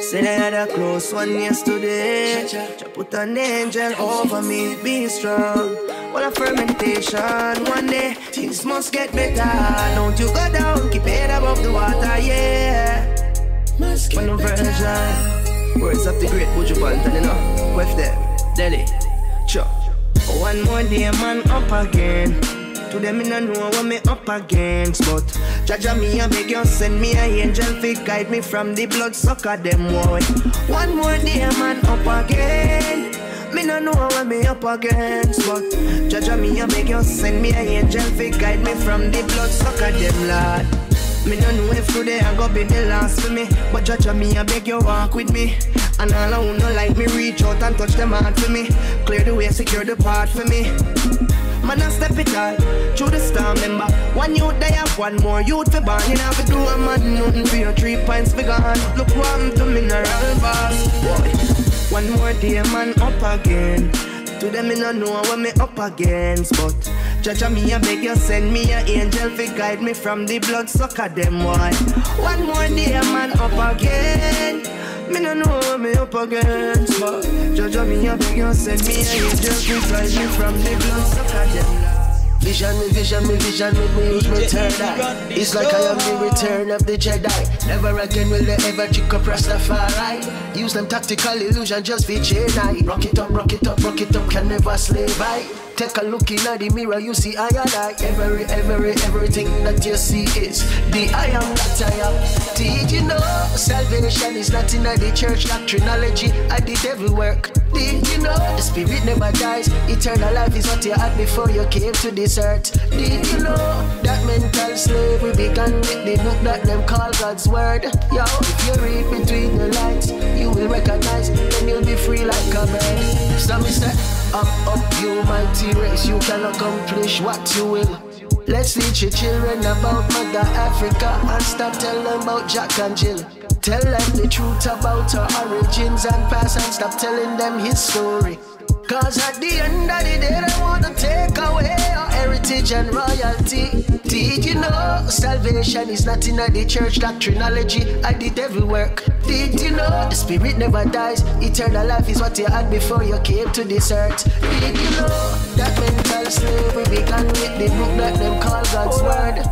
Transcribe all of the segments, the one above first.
Said I had a close one yesterday. Just put an angel over me, be strong. What a fermentation, one day things must get better. Don't you go down, keep it above the water, yeah. One no version. Words of the great Buju Banton, you know. With them, Delhi, Chuck. One more day, man, up again. To them, I don't know what me up against, but Jaja me, I beg you, send me an angel fi guide me from the blood sucker them boy. One more day, man, up again. Me no know what me up against, but Jaja me, I beg you, send me an angel fi guide me from the blood sucker them lad. Me no know if today I go be the last for me, but Jaja me, I beg you, walk with me. And all I wanna like me, reach out and touch them heart for me. Clear the way, secure the path for me. Man, I step it all through the storm, remember. One youth they have, one more youth for born. You know if you do a man, nothing for your 3 pints for gone. Look what happened to mineral boss, boy. One more day, man, up again. To them, I don't know what me up against, but Jaja me, I beg you, send me an angel fi guide me from the blood sucker them boy. One more day, man, up again. Me no know what me up against, but Jaja me, I beg you, send me an angel fi guide me from the blood sucker them. Vision me, use me third eye. It's like I am the return of the Jedi. Never again will they ever trick up Rastafari. Use them tactical illusion just for Jedi. Rock it up, can never slay by. Take a look in the mirror, you see I and I. Everything that you see is the I am that I am. Did you know salvation is not in the church doctrinology? I did every work. Did you know the spirit never dies? Eternal life is what you had before you came to this earth. Did you know that mental slavery began with the book that them call God's word? Yo, if you read between the lines, you will recognize, then you'll be free like a man. So me say, up, you mighty race, you can accomplish what you will. Let's teach your children about Mother Africa and stop telling them about Jack and Jill. Tell them the truth about our origins and past and stop telling them his story. Cause at the end of the day they want to take away our heritage and royalty. Did you know salvation is not in the church doctrinology? I did every work. Did you know the spirit never dies? Eternal life is what you had before you came to this earth. Did you know that mental slavery began with the book that them call God's word?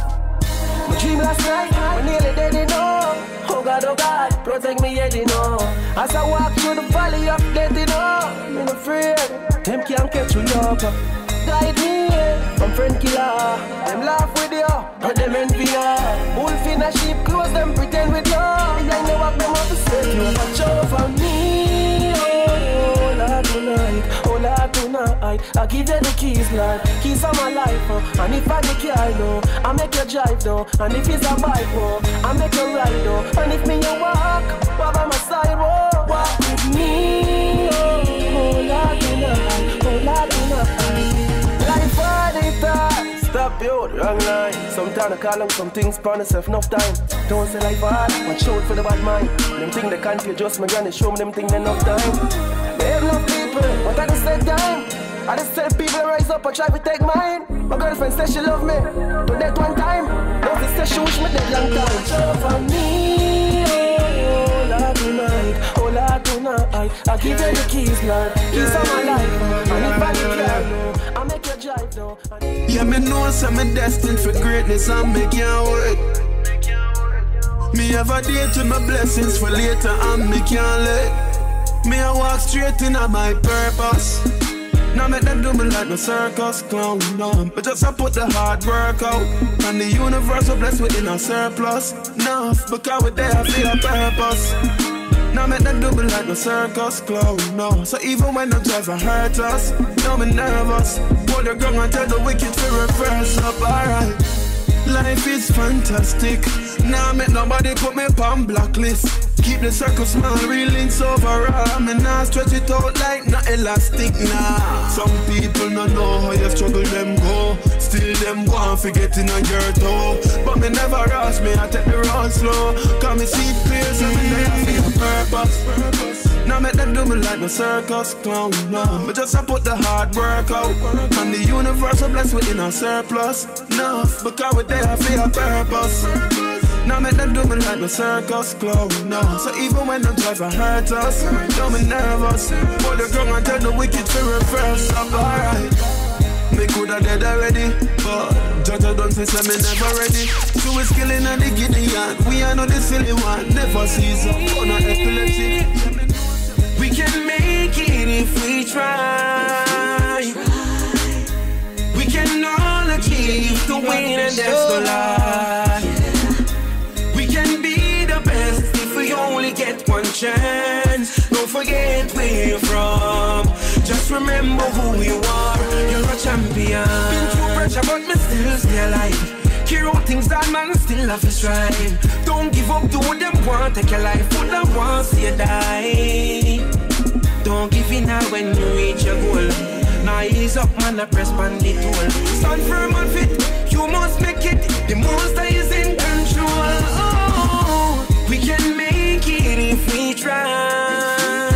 My dream last night, I'm nearly dead, you know. Oh God, protect me, yeah, you know. As I walk through the valley of death, you know, I'm afraid them can't catch me up. Guide me, yeah, from friend killer. Them laugh with you, but them envy you. Wolf in a sheep clothes, them pretend with you. I know what them have to say. You watch over me, oh Lord tonight, I give you the keys, Lord. Keys of my life, and if I make you, I know I make you drive, though. And if it's a bike, I make you ride, though. And if me you walk by my side, walk with me, oh Lord tonight. Life on it, stop you, wrong line. Sometimes I call them some things for myself, enough time. Don't say life hard, watch out for the bad mind. Them think they can't adjust my granny, show me them thing enough time. They have enough people, but at the same time I just tell people to rise up and try to take mine. My girlfriend says she love me, but that one time no, she says she wish me dead long time. Watch over me, oh Lord tonight, I give you the keys, Lord. Keys of my life, and if I declare, I make you drive though. Yeah, me know some me destined for greatness and me can't wait. Me have a date to my blessings for later and me can't let. Me I walk straight in on my purpose. Now make them do me like no circus clown, no. But just I put the hard work out, and the universe will bless within a surplus. Enough, because we're there for a purpose. Now make them do me like no circus clown, no. So even when the driver hurt us, now me nervous. Hold your ground and tell the wicked to reverse up, alright. Life is fantastic. Now make nobody put me on blacklist. Keep the circle small, real links overall. Me nah stretch it out like no elastic, nah. Some people no know how you struggle them go. Still them go and forget in a your toe. But me never rush, me I take the road slow. Cause me see it clear, so me there for a purpose. Now make them do me like no circus clown, no. But just I put the hard work out, and the universe will bless within a surplus. Enough, because we're there for a purpose. Now make them do me like the circus clown. No, so even when them try to hurt us, don't be nervous. But the ground and tell the wicked to reverse. I'm alright. Me coulda dead already, but Judge don't say me never ready. So we skilling on the Gideon. We are not the silly one. Never season, on a epilepsy. We can make it if we try. We can all achieve the win, and that's the lie. We can be the best if we only get one chance. Don't forget where you're from. Just remember who you are. You're a champion. Been through pressure, but me still stay alive. Care out things that man still have to strive. Don't give up, do what them want. Take your life, put them want, see you die. Don't give in now when you reach your goal. Now ease up, man, I press on the tool. Stand firm and fit, you must make it. The monster is in control. Oh, we can make it if we try.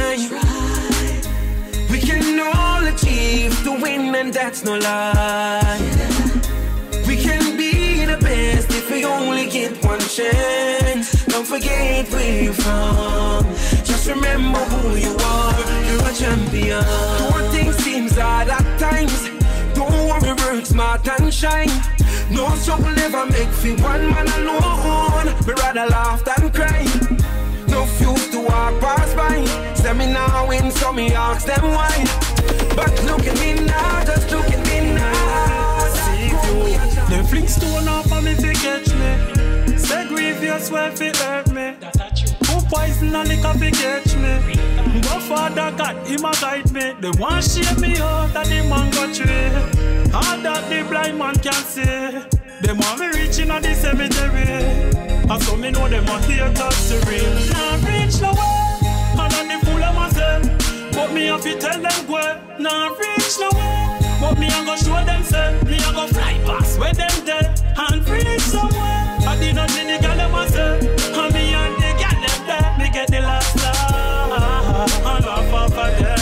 We can all achieve the win, and that's no lie. We can be the best if we only get one chance. Don't forget where you're from. Just remember who you are. You're a champion. Though things seems hard at times, don't worry, work smart and shine. No struggle never make for one man alone. We rather laugh than cry. No fuse to walk past by. Say me now win, so me ask them why. But look at me now, just look at me now. See you. Them flick stone off of me fi catch me. Say grievous way fi hurt me. Who poison and liquor fi catch me. Go Father God, him a guide me. They want shame me out that the man got tree. All that the blind man can see. They want me reaching on the cemetery. And so me know them a hear touch the real. Nah reach no way, and on the fool of myself. But me have to tell them where. Nah reach no way, but me a go show them say. Me a go fly past where them dead. And reach somewhere. I did not see the girl them myself. And me and the girl them there. Me get the last laugh. And laugh off of them.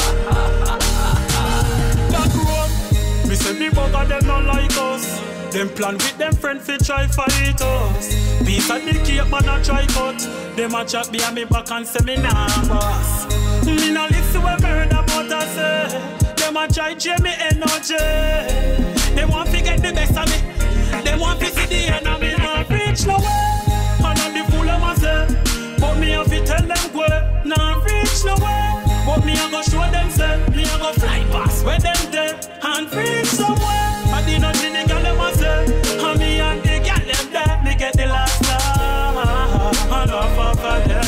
Back road, me say the bug of them not like us. Them plan with them friend fi try fight us. Piece of the cake man a try cut. Them a chat behind me back and say me nah boss. Me nah listen when murder but I say. Them a try drain me energy. Them want to get the best of me. Them want to see the enemy not reach no way. And I'm the fool of myself. But me have to tell them where. Not reach no way. But me a go show them say. Me a go fly past where them dead. And reach somewhere. I did not see the girl them myself. And me and the girl them there. Me get the last laugh. And off of them.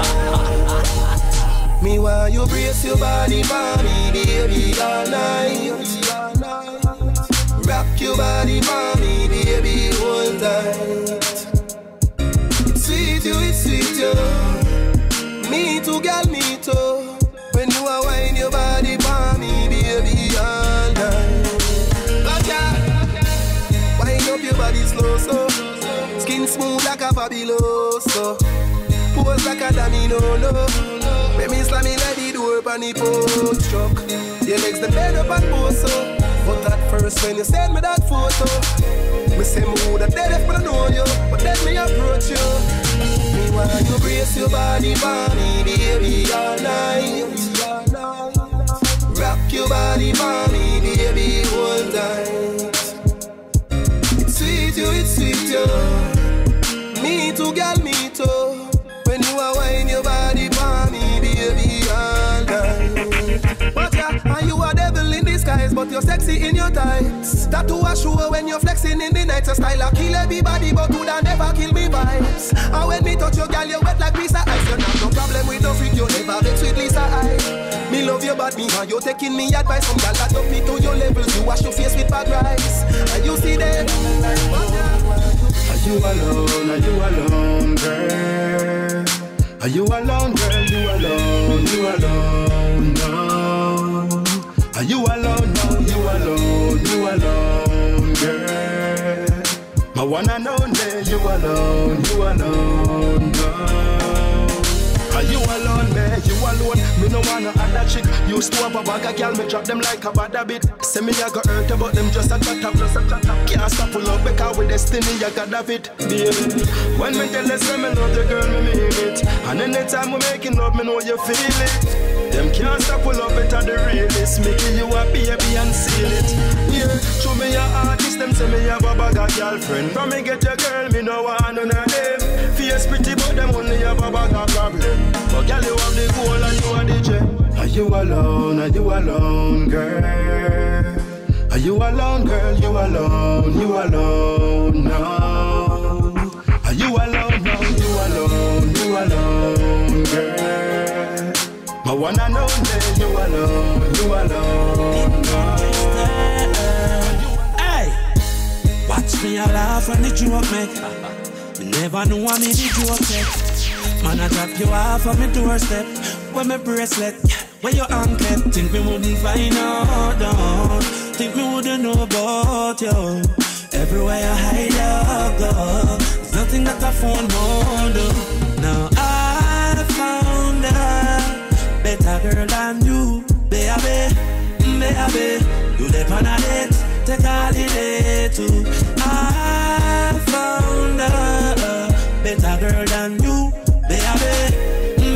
Me want you brace your body for me, baby, all night. Rock your body for me, baby, hold tight. It's sweet you. Me too, girl, me too. When you are wine your body for me, baby, all night. Wind up your body slow, so skin smooth like a fabuloso. Pose like a domino, no. Make me slam in like the door upon the post truck. Your legs them bend up and pose so. But at first when you send me that photo, me say me woulda dead if I know you, but then me approach you. Me want you brace your body for me, baby, all night. Rock your body for me, baby, hold tight. It's sweet you. Me too, girl, me too. When you are wine your body for me, baby, all night. But yeah, and you are devil in disguise, but you're sexy in your tights. Tattoo a show when you're flexing in the night. Your style a kill everybody, but woulda never kill me vibes. And when me touch your girl, you wet like piece of ice. You have no problem with no freak, you never vex with Lisa I. Me love you, but me and you taking me advice. Some girl that up me to your levels, you wash your face with bad rice. And you see them. Are you alone, girl? Are you alone, girl? You alone, no. Are you alone, no? You alone, girl. My one and only, you alone, no. Are you alone, man? You alone. Me no wanna add that chick. Used to have a bag of girl, me drop them like a bad habit. Say me I got hurt about them just a chat up. Can't stop pull up because with destiny you got have it. Baby, when me tell you say me love the girl, me mean it. And anytime we making love, me know you feel it. Them can't stop pull up it at the realest. Making you a baby and seal it. Yeah, show me your artist, them say me have a bag of girlfriend. From me get your girl, me no want none of them. Face pretty but them only have a bag of problem. But girl you have the goal and you are the gem. Are you alone, girl? Are you alone, girl? You alone, no. Are you alone, no? You alone, girl. My one and only, you alone, no. Hey, watch me a laugh when the joke make. Me never knew I made the joke take. Man, I drop you off on my doorstep. When my bracelet, where your anklet. Think me wouldn't find out, don't. Think me wouldn't know about you. Everywhere I hide up, go. There's nothing that a phone won't do. Now I found a better girl than you, baby. You live on a date, take a holiday too. I found a better girl than you, baby.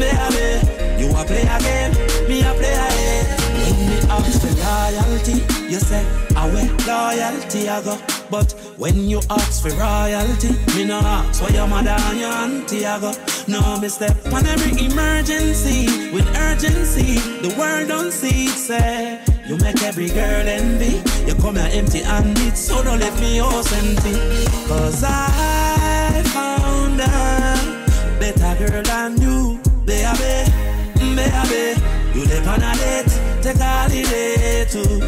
You a play a game, me a play a game. When me ask for loyalty, you say, I want loyalty I go. But when you ask for royalty, me no ask for your mother and your auntie I go. No, me step on every emergency with urgency. The world don't see it, say. You make every girl envy. You come here empty-handed, so don't let me house empty. Cause I found a better girl than you, baby. You live on a date, take a holiday too.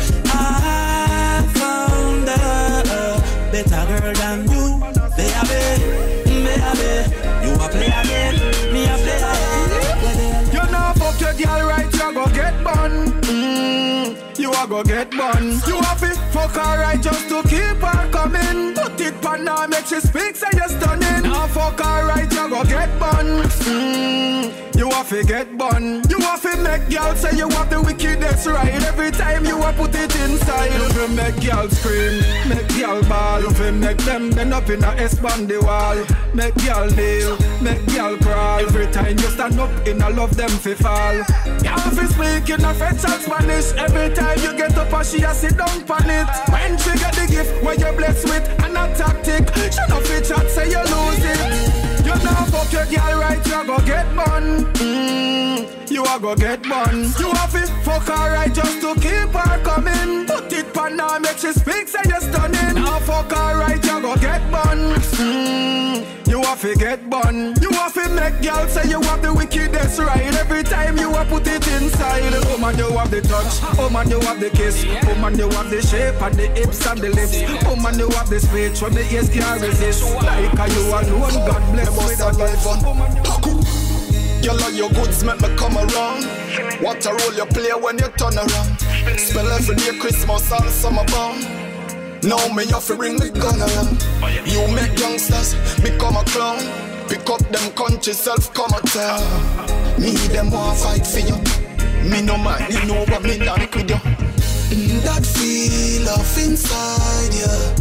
I found a better girl than you, baby. You a play again, me a play again. You know fuck your girl right, you go get bun. You a go get bun. You have to fuck her right just to keep her coming. Put it pan now, make she speak, say you're stunning. Now fuck her right, you go get bun. You have to get bun. You have to make girl say you have the wickedest right. Every time you a put it inside. You fi make girl scream, make girl ball. You fi make them bend up in a S-band the wall. Make girl kneel, make girl crawl. Every time you stand up in a love them fi fall. You have to speak in a French and Spanish. Every time you get up and she a sit down pan it. When she get the gift where you blessed with and a tactic, she no fit chat say you lose it. You know fuck your girl right, you go get bun. You a go get bun. You have to fuck her right just to keep her coming. Put it pan now, make she speak, say you're stunning. Now fuck her right, you go get bun. You have to get bun. You have to make girl say you have the wickedest right. Every time you a put it inside. Oh man, you have the touch. Oh man, you have the kiss. Oh man, you have the shape and the hips and the lips. Oh man, you have the speech when the ears can't resist. Like a you alone, God bless with a life. You love your goods, make me come around. What a role you play when you turn around. Spell every day Christmas and summer bound. Now me have to bring the gun around. You make youngsters become a clown. Pick up them country self come a town. Me them want fight for you. Me no mind, you know what me like with you. That feel of inside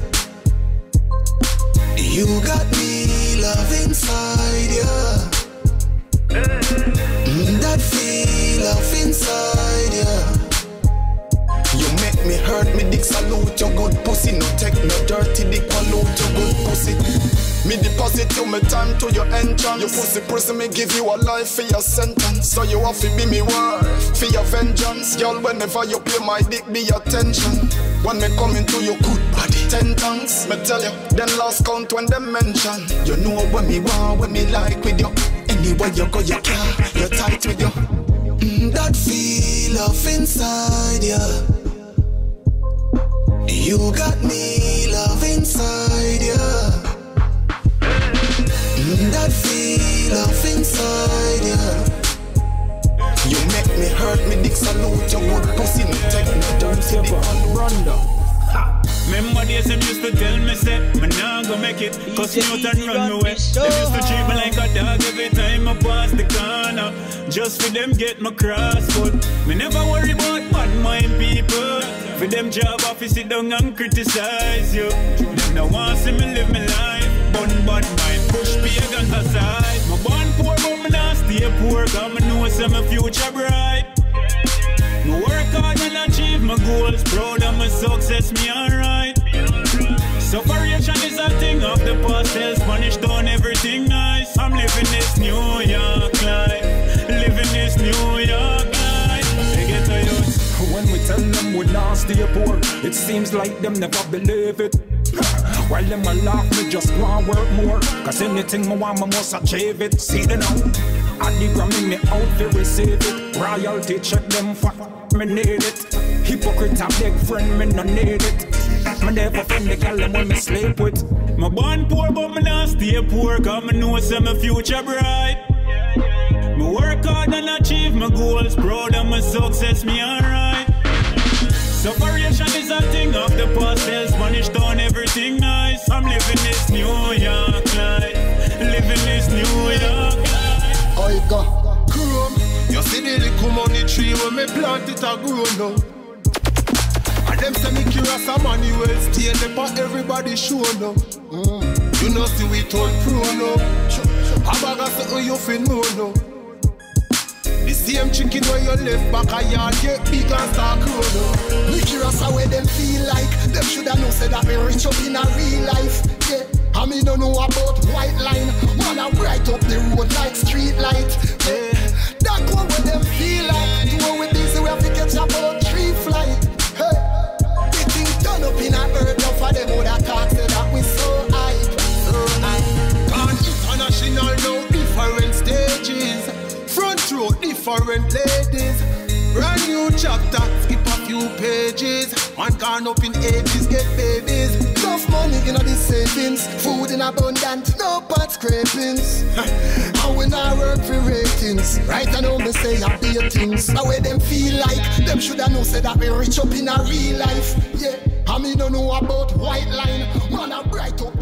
you. You got me love inside you. That feel of inside you make me hurt, me dick salute your good pussy. No take no dirty dick, pollute your good pussy. Me deposit you, me time to your entrance. You pussy prison, me give you a life for your sentence. So you have to be me worth for your vengeance. Girl, whenever you play my dick, be attention. When me come into your good body 10 times, me tell you, then last count when them mention. You know what me want, what me like with you. Anywhere you go, you can't, you're tight with you. That feel of inside you. You got me love inside you. That feel of inside you. You make me hurt, me dick salute your good pussy. No take no dirty dick on rundown. Remember days them used to tell me say me nah go make it, cause me out and run me away. Them used to treat me like a dog every time I pass the corner. just for them get my cross. But me never worry about bad mind people. For them job office sit down and criticize you. Them no want see me live my life. Bun bad mind, push pagans aside. My born poor but me not stay poor, cause me know say my future bright. Me work hard and achieve my goals, proud of my success, me alright. Separation is a thing of the past, Spanish done everything nice. I'm living this New York life, living this New York life. They get to use. When we tell them we not stay poor, it seems like them never believe it. While them a laugh, me just want work more, cause anything me want, me must achieve it. See the now, I dig me me out to receive it. Royalty check them for me need it. Hypocrite a big friend, me no need it. Me never find the girl when me sleep with. Me born poor but me not stay poor, cause me know say my future bright. Me work hard and achieve my goals, proud of my success, me alright. Separation is a thing of the past, Spanish done everything nice. I'm living this New York life, living this New York life. Oiga, chrome, you see the little money tree when me plant it a grow now. And them say me curious a money well stay there for everybody show now. You know see we told pro now. A bag of something you fin know now. The same chicken where you left back a yard get big and start grow now. Me curious how them feel like. Them shoulda know say that me rich up in a real life. Yeah, I me don't know about white line. Man I bright up the road like street light. Yeah, that one where them feel like. Do what we busy we have to catch about tree flight. Hey, the thing turn up in a earth now for them who that talk say that we so hype, so hype. Gone international now different stages. Front row, different ladies. Brand new chapter, skip a few pages. One gone up in ages, get babies. Enough money in the savings. Food in abundance, no pot scrapings. And when I work for ratings, right I know me say I be things. The way them feel like, them shoulda know say that we rich up in a real life. Yeah, I me don't know about white line. Man I bright up